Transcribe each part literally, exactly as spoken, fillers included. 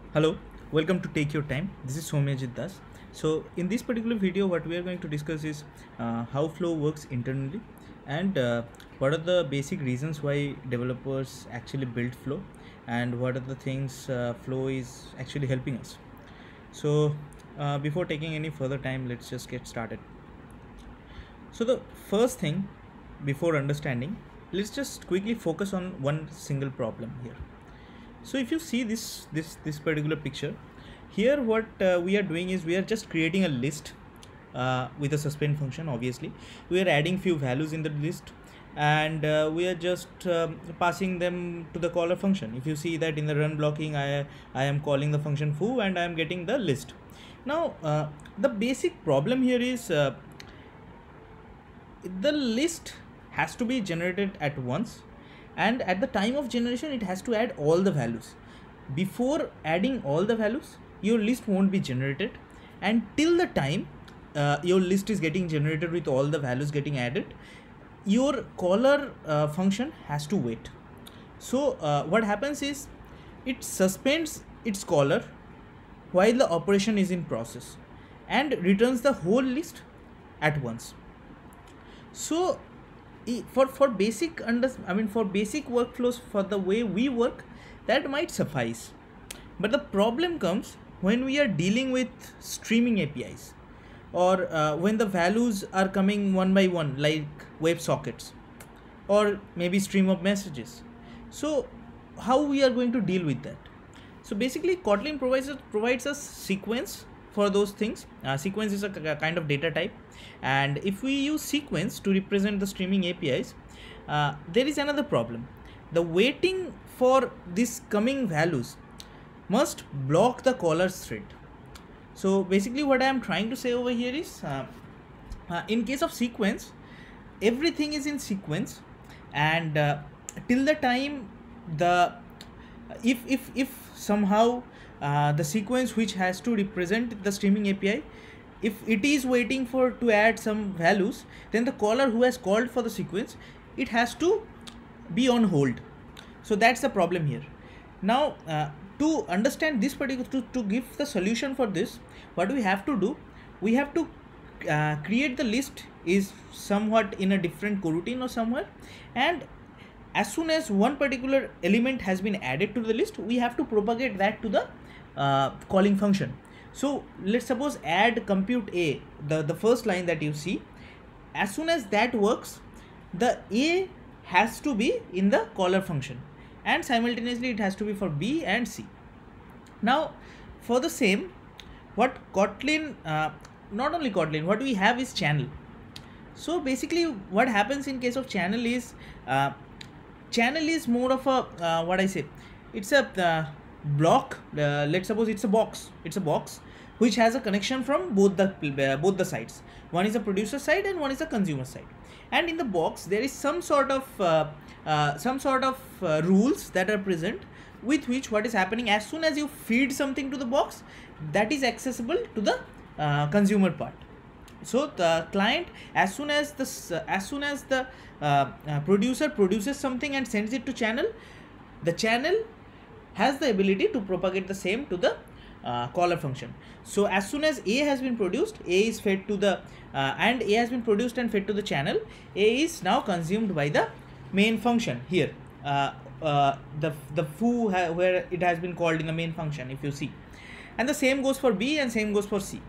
Hello, welcome to Take Your Time. This is Somyajit Das. So, in this particular video, what we are going to discuss is uh, how Flow works internally and uh, what are the basic reasons why developers actually build Flow and what are the things uh, Flow is actually helping us. So, uh, before taking any further time, let's just get started. So, the first thing before understanding, let's just quickly focus on one single problem here. So if you see this this this particular picture here, what uh, we are doing is we are just creating a list uh, with a suspend function. Obviously we are adding few values in the list and uh, we are just um, passing them to the caller function. If you see that in the run blocking, I I am calling the function foo and I am getting the list. Now uh, the basic problem here is uh, the list has to be generated at once, and at the time of generation it has to add all the values. Before adding all the values, your list won't be generated, and till the time uh, your list is getting generated with all the values getting added, your caller uh, function has to wait. So uh, what happens is it suspends its caller while the operation is in process and returns the whole list at once. So for for basic under I mean for basic workflows, for the way we work, that might suffice. But the problem comes when we are dealing with streaming A P Is, or uh, when the values are coming one by one like web sockets or maybe stream of messages. So how we are going to deal with that? So basically Kotlin provides us, provides us sequence for those things. Uh, sequence is a kind of data type, and if we use sequence to represent the streaming A P Is, uh, there is another problem. The waiting for these coming values must block the caller's thread. So basically what I am trying to say over here is uh, uh, in case of sequence, everything is in sequence, and uh, till the time the if if if somehow uh, the sequence which has to represent the streaming A P I, if it is waiting for to add some values, then the caller who has called for the sequence, it has to be on hold. So that's the problem here. Now uh, to understand this particular to, to give the solution for this, what we have to do, we have to uh, create the list is somewhat in a different coroutine or somewhere, and as soon as one particular element has been added to the list, we have to propagate that to the uh, calling function. So let's suppose add compute A, the the first line that you see. As soon as that works, the A has to be in the caller function, and simultaneously it has to be for B and C. Now for the same, what Kotlin uh, not only Kotlin, what we have is channel. So basically what happens in case of channel is uh, channel is more of a uh, what I say, it's a uh, block. Uh, let's suppose it's a box. It's a box which has a connection from both the uh, both the sides. One is a producer side and one is a consumer side. And in the box there is some sort of uh, uh, some sort of uh, rules that are present, with which what is happening, as soon as you feed something to the box, that is accessible to the uh, consumer part. So the client, as soon as this uh, as soon as the uh, uh, producer produces something and sends it to channel, the channel has the ability to propagate the same to the uh, caller function. So as soon as A has been produced, A is fed to the uh, and A has been produced and fed to the channel, A is now consumed by the main function here. Uh, uh, the the foo where it has been called in the main function, if you see, and the same goes for B and same goes for C,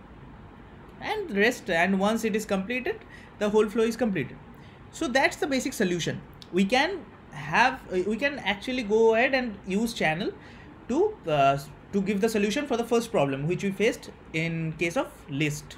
and rest, and once it is completed, the whole flow is completed. So that's the basic solution. We can have we can actually go ahead and use channel to uh, to give the solution for the first problem which we faced in case of list.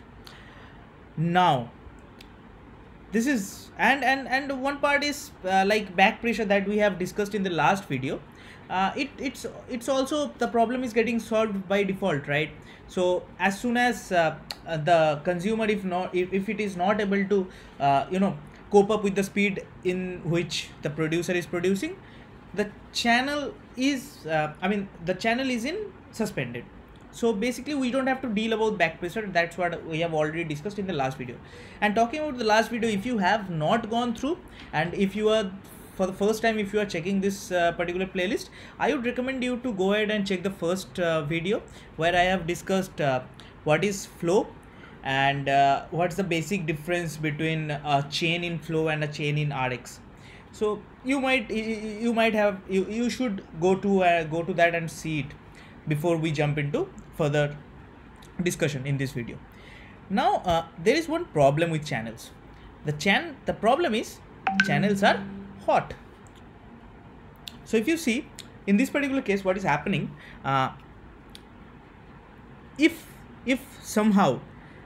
Now this is and and and one part is uh, like back pressure that we have discussed in the last video. Uh, it it's it's also the problem is getting solved by default, right? So as soon as uh, uh, the consumer, if not if, if it is not able to uh, you know cope up with the speed in which the producer is producing, the channel is uh, I mean the channel is in suspended. So basically we don't have to deal about back pressure. That's what we have already discussed in the last video. And talking about the last video, if you have not gone through and if you are for the first time, if you are checking this uh, particular playlist, I would recommend you to go ahead and check the first uh, video where I have discussed uh, what is flow and uh, what's the basic difference between a chain in flow and a chain in R X. So you might you might have you, you should go to uh, go to that and see it before we jump into further discussion in this video. Now uh, there is one problem with channels. The chan the problem is channels are hot. So if you see in this particular case, what is happening, uh, if if somehow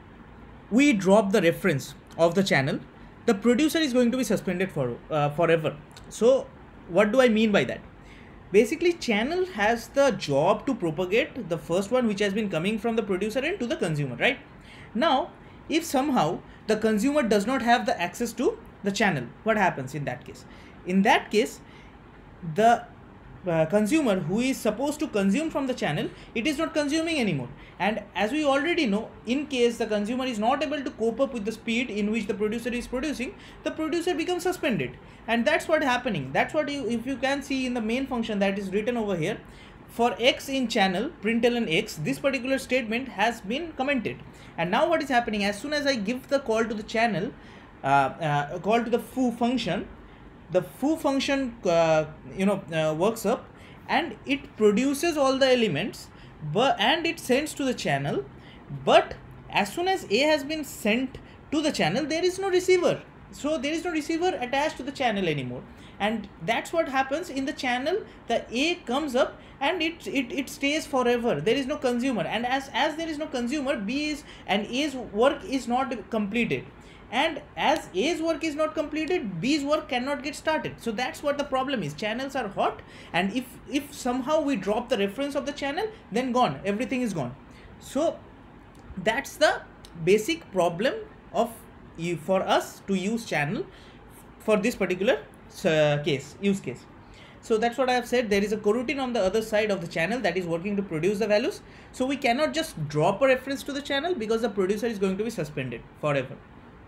we drop the reference of the channel, the producer is going to be suspended for uh, forever. So what do I mean by that? Basically, channel has the job to propagate the first one which has been coming from the producer and to the consumer, right? Now if somehow the consumer does not have the access to the channel, what happens in that case? In that case, the uh, consumer who is supposed to consume from the channel, it is not consuming anymore. And as we already know, in case the consumer is not able to cope up with the speed in which the producer is producing, the producer becomes suspended. And that's what happening. That's what you, if you can see in the main function that is written over here, for X in channel, println X, this particular statement has been commented. And now what is happening, as soon as I give the call to the channel, uh, uh, call to the foo function, the foo function uh, you know uh, works up and it produces all the elements, but and it sends to the channel. But as soon as A has been sent to the channel, there is no receiver. So there is no receiver attached to the channel anymore. And that's what happens in the channel. The A comes up and it it, it stays forever. There is no consumer, and as as there is no consumer, B is and A's work is not completed. And as A's work is not completed, B's work cannot get started. So that's what the problem is. Channels are hot, and if if somehow we drop the reference of the channel, then gone, everything is gone. So that's the basic problem of you for us to use channel for this particular uh, case use case. So that's what I have said. There is a coroutine on the other side of the channel that is working to produce the values. So we cannot just drop a reference to the channel because the producer is going to be suspended forever.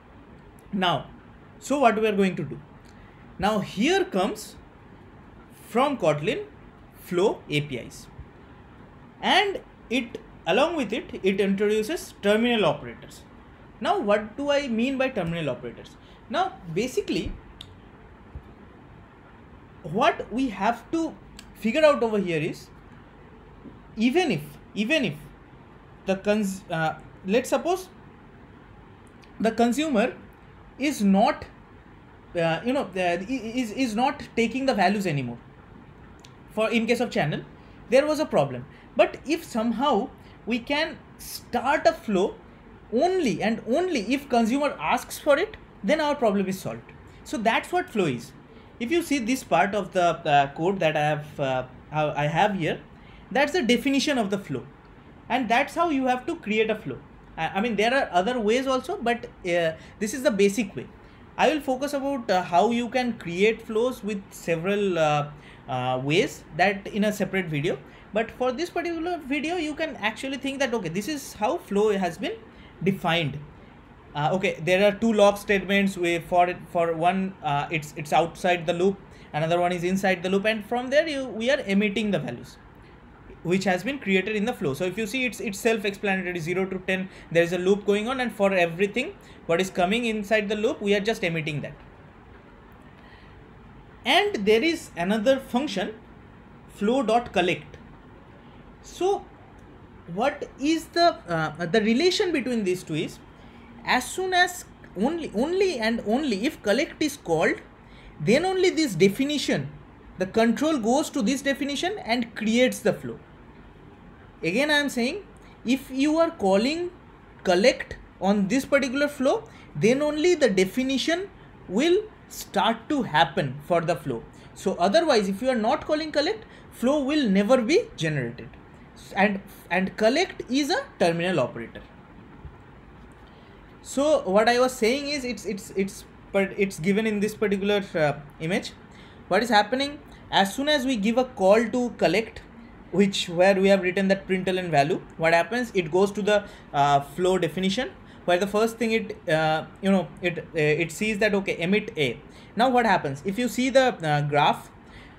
Now, so what we are going to do? Now here comes from Kotlin Flow A P Is, and it along with it, it introduces terminal operators. Now what do I mean by terminal operators? Now basically what we have to figure out over here is, even if even if the cons uh, let's suppose the consumer is not uh, you know uh, is is not taking the values anymore. For in case of channel, there was a problem. But if somehow we can start a flow only and only if consumer asks for it, then our problem is solved. So that's what flow is. If you see this part of the uh, code that I have uh, I have here, that's the definition of the flow, and that's how you have to create a flow. I mean, there are other ways also, but uh, this is the basic way. I will focus about uh, how you can create flows with several uh, uh, ways, that in a separate video. But for this particular video, you can actually think that, okay, this is how flow has been defined. Uh, okay, there are two log statements where for for one uh, it's it's outside the loop, another one is inside the loop, and from there you we are emitting the values which has been created in the flow. So if you see, it's it's self-explanatory. Zero to ten, there is a loop going on, and for everything what is coming inside the loop, we are just emitting that. And there is another function, flow.collect. So what is the uh, the relation between these two is, as soon as only only and only if collect is called, then only this definition, the control goes to this definition and creates the flow. Again I am saying, if you are calling collect on this particular flow, then only the definition will start to happen for the flow. So otherwise, if you are not calling collect, flow will never be generated. And and collect is a terminal operator. So what I was saying is, it's it's it's but it's given in this particular uh, image. What is happening, as soon as we give a call to collect, which where we have written that println value, what happens, it goes to the uh, flow definition. where the first thing it uh, you know it uh, it sees that okay, emit A. Now what happens if you see the uh, graph?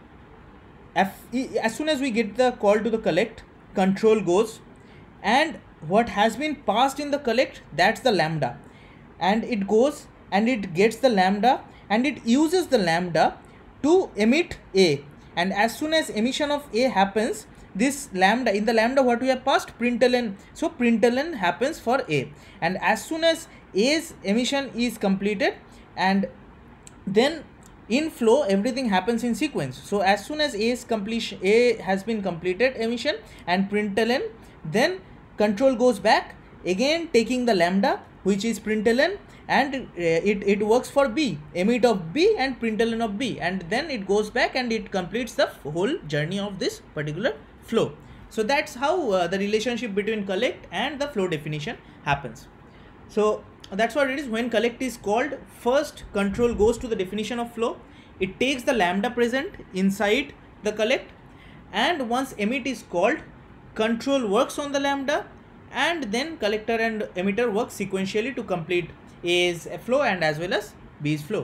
As soon as we get the call to the collect, control goes, and what has been passed in the collect, that's the lambda, and it goes and it gets the lambda and it uses the lambda to emit A. And as soon as emission of A happens, this lambda, in the lambda what we have passed, println, so println happens for A. And as soon as A's emission is completed, and then in flow everything happens in sequence. So as soon as A's completion, A has been completed emission and println, then control goes back again taking the lambda which is println, and uh, it, it works for B, emit of B and println of B, and then it goes back and it completes the whole journey of this particular flow. So that's how uh, the relationship between collect and the flow definition happens. So that's what it is. When collect is called, first control goes to the definition of flow, it takes the lambda present inside the collect, and once emit is called, control works on the lambda, and then collector and emitter work sequentially to complete A's flow and as well as B's flow.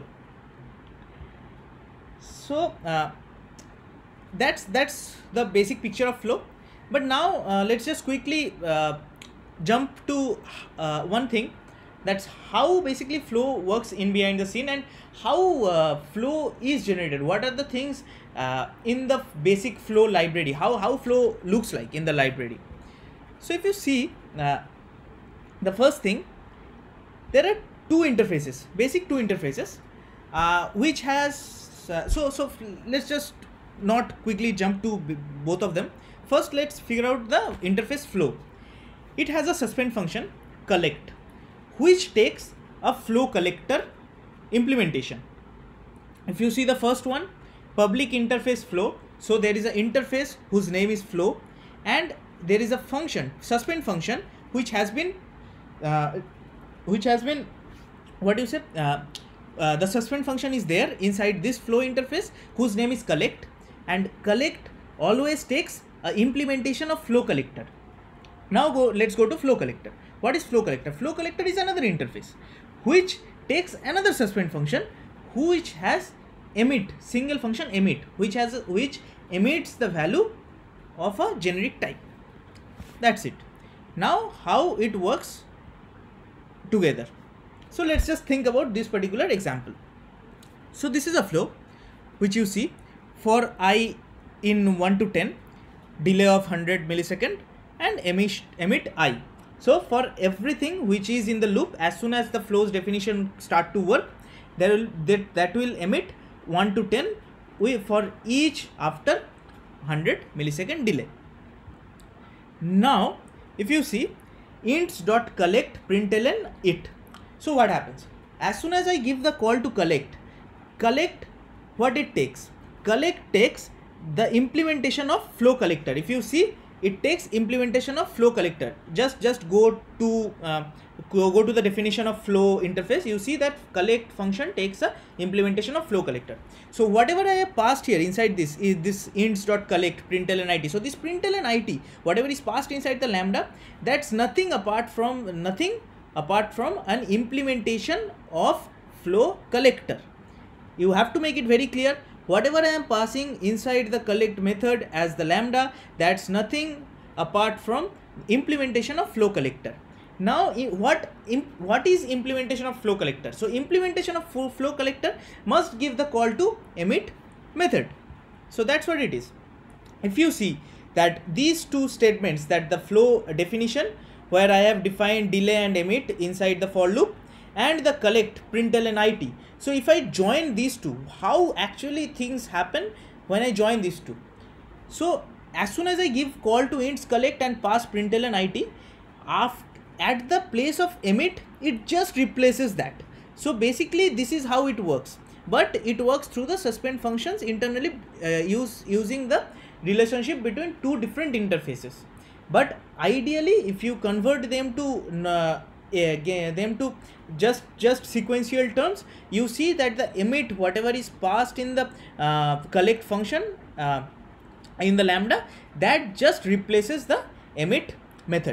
So uh, that's that's the basic picture of flow. But now uh, let's just quickly uh, jump to uh, one thing, that's how basically flow works in behind the scene, and how uh, flow is generated. What are the things uh, in the basic flow library, how how flow looks like in the library. So if you see uh, the first thing, there are two interfaces, basic two interfaces, uh, which has uh, so so let's just not quickly jump to both of them. First let's figure out the interface flow. It has a suspend function collect, which takes a flow collector implementation. If you see the first one, public interface flow, so there is an interface whose name is flow, and there is a function, suspend function, which has been uh, which has been what do you say uh, uh, the suspend function is there inside this flow interface whose name is collect, and collect always takes a implementation of flow collector. Now go let's go to flow collector. What is flow collector? Flow collector is another interface which takes another suspend function which has emit, single function emit, which has a, which emits the value of a generic type. That's it. Now how it works together. So let's just think about this particular example. So this is a flow which you see for I in one to ten, delay of one hundred millisecond, and emit, emit I. So for everything which is in the loop, as soon as the flow's definition start to work, there will that, that will emit one to ten we, for each after one hundred millisecond delay. Now if you see ints.collect println it. So what happens? As soon as I give the call to collect, collect what it takes? Collect takes the implementation of flow collector. If you see, it takes implementation of flow collector. Just just go to uh, go, go to the definition of flow interface. You see that collect function takes a implementation of flow collector. So whatever I have passed here inside this is this ints.collect println it. So this println it, whatever is passed inside the lambda, that's nothing apart from nothing apart from an implementation of flow collector. You have to make it very clear. Whatever I am passing inside the collect method as the lambda, that's nothing apart from implementation of flow collector. Now what what is implementation of flow collector? So implementation of flow collector must give the call to emit method. So that's what it is. If you see that these two statements, that the flow definition where I have defined delay and emit inside the for loop, and the collect println it. So if I join these two, how actually things happen when I join these two? So as soon as I give call to ints collect and pass println it, after, at the place of emit, it just replaces that. So basically this is how it works, but it works through the suspend functions internally uh, use using the relationship between two different interfaces. But ideally if you convert them to uh, again them to just just sequential terms, you see that the emit, whatever is passed in the uh, collect function uh, in the lambda, that just replaces the emit method.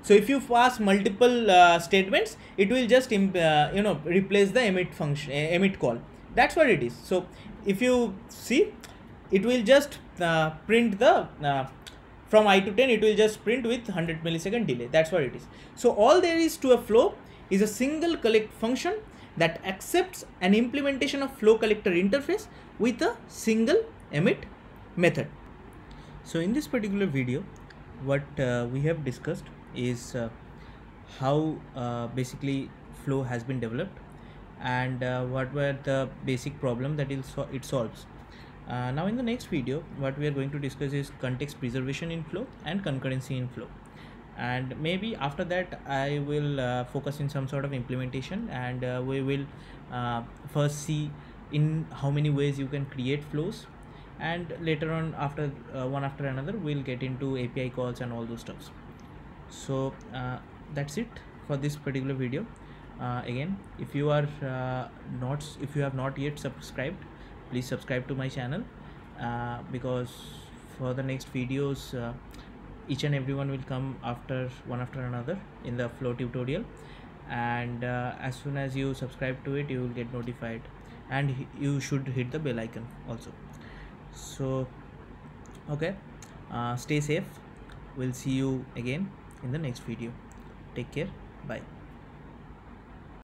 So if you pass multiple uh, statements, it will just imp- uh, you know replace the emit function, uh, emit call. That's what it is. So if you see, it will just uh, print the uh, from I to ten, it will just print with one hundred millisecond delay. That's what it is. So all there is to a flow is a single collect function that accepts an implementation of flow collector interface with a single emit method. So in this particular video, what uh, we have discussed is uh, how uh, basically flow has been developed, and uh, what were the basic problem that it, so it solves. Uh, now in the next video, what we are going to discuss is context preservation in flow and concurrency in flow, and maybe after that I will uh, focus in some sort of implementation, and uh, we will uh, first see in how many ways you can create flows, and later on, after uh, one after another, we'll get into A P I calls and all those stuffs. So uh, that's it for this particular video. Uh, again, if you are uh, not if you have not yet subscribed, please subscribe to my channel, uh, because for the next videos, uh, each and everyone will come after one after another in the flow tutorial, and uh, as soon as you subscribe to it, you will get notified, and you should hit the bell icon also. So okay, uh, stay safe. We'll see you again in the next video. Take care. Bye.